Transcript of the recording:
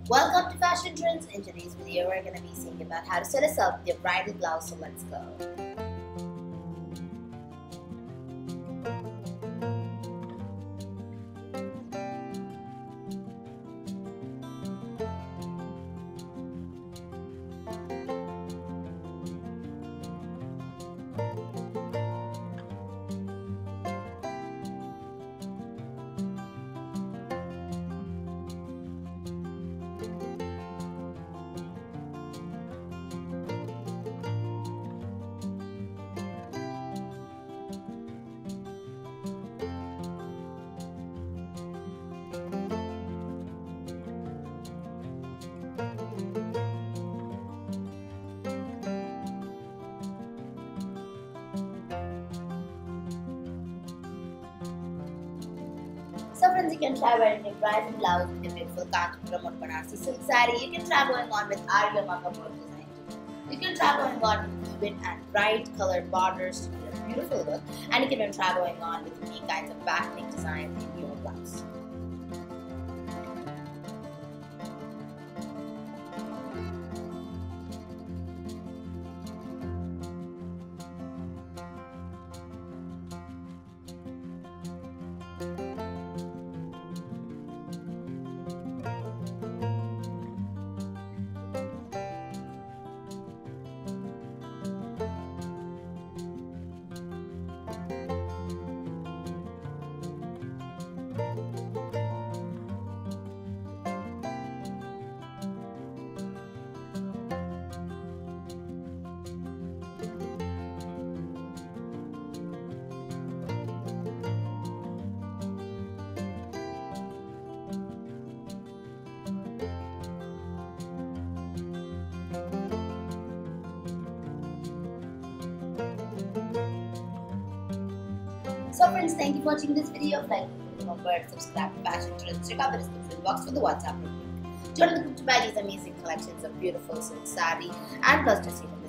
Welcome to Fashion Trends. In today's video, we're going to be seeing about how to set yourself your bridal blouse, so let's go. So friends, you can try wearing a bridal blouse with a beautiful Kancheepuram or Banarsi silk saree. You can try going on with Aari or makeup work design. You can try going on with vivid and bright colored borders to get a beautiful look. And you can even try going on with unique kinds of backneck designs in your blouse. So friends, thank you for watching this video. Like, remember to subscribe to Fashion Trends. Check out the description box for the WhatsApp link. Join the group to buy these amazing collections of beautiful silk saree and plus dressing